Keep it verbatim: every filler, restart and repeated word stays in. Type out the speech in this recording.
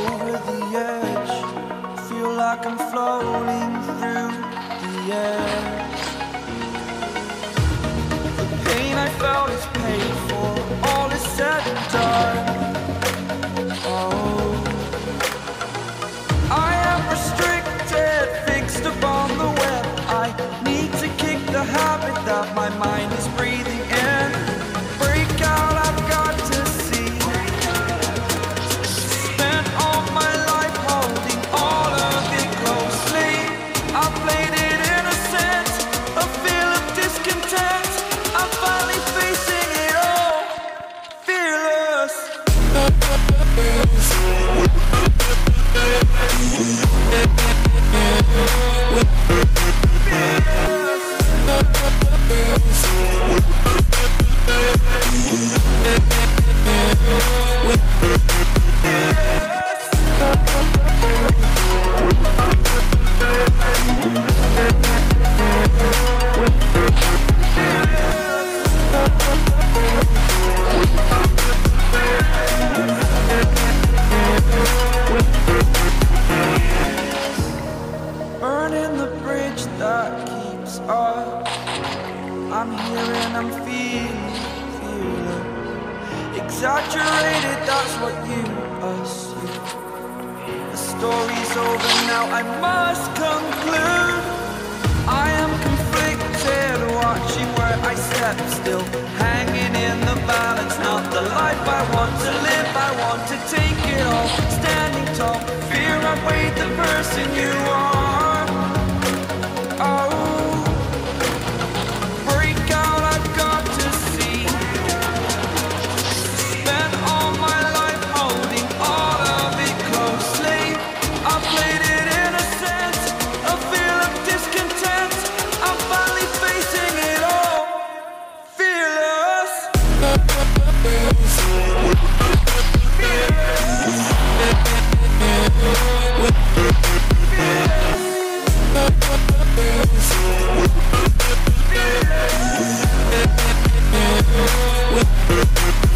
over the edge. Feel like I'm floating through the air. The pain I felt is paid for, all is said and done. Oh, I am restricted, fixed upon the web. I need to kick the habit that my mind is breathing in. Break out, I've got to see. Spent all my life holding all of it closely. I played it innocent, a feel of discontent. I'm finally facing it all, fearless. Burning the bridge that keeps us. I'm here and I'm feeling, feeling exaggerated, that's what you assume. The story's over now, I must conclude. I am conflicted, watching where I step still, hanging in the balance, not the life I want to live. I want to take it all, standing tall. Fear outweighed the person you are. Oh, break out, I've got to see. Spent all my life holding all of it closely. I played it innocent, a feel of discontent. I'm finally facing it all, fearless. Fearless.